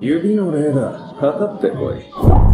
指の霊だ。かかってこい。